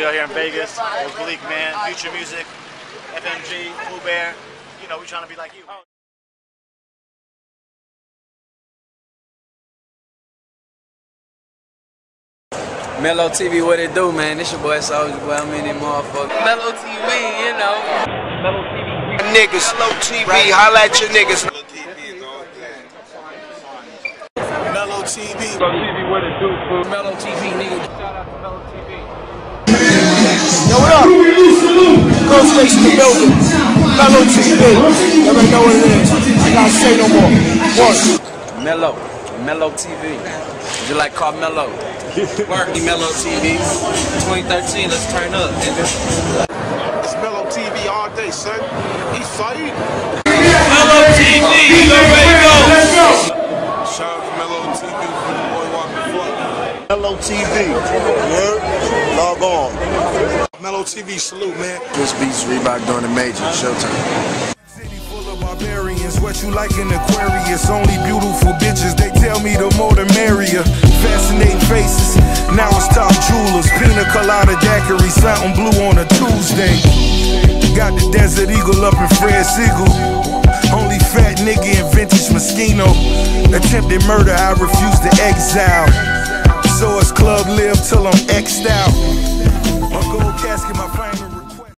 studio here in Vegas with BLEEK, man. Future Music, FMG, Blue Bear. You know, we trying to be like you. Melo TV, what it do, man? This your boy Soldier Boy. I'm in that motherfucker. Melo TV, you know. Melo TV. Niggas, Melo TV, holla at your niggas. Melo TV is all day. Melo TV. Melo TV, what it do, fool? Melo TV, nigga. Shout out to Melo TV. Yo, what up? Ghost Face in the building. Melo TV. Everybody know what it is. I gotta say no more. One. Melo TV. You like Carmelo? Working Melo TV. 2013, let's turn up, nigga. It's Melo TV all day, son. He's fighting. Melo TV, you already know. Let's go. Shout out to Melo TV from the boy WACKA FLOCKA. Melo TV. Word. Log on. Melo TV, salute, man. This beats Reebok doing the major. Showtime. Barbarians, what you like in Aquarius? Only beautiful bitches, they tell me the more the merrier. Fascinating faces, now it's top jewelers. Pina colada daiquiri, something blue on a Tuesday. Got the Desert Eagle up in Fred Siegel. Only fat nigga in vintage Moschino. Attempted murder, I refuse to exile. So it's club live till I'm X'd out. My gold casket, my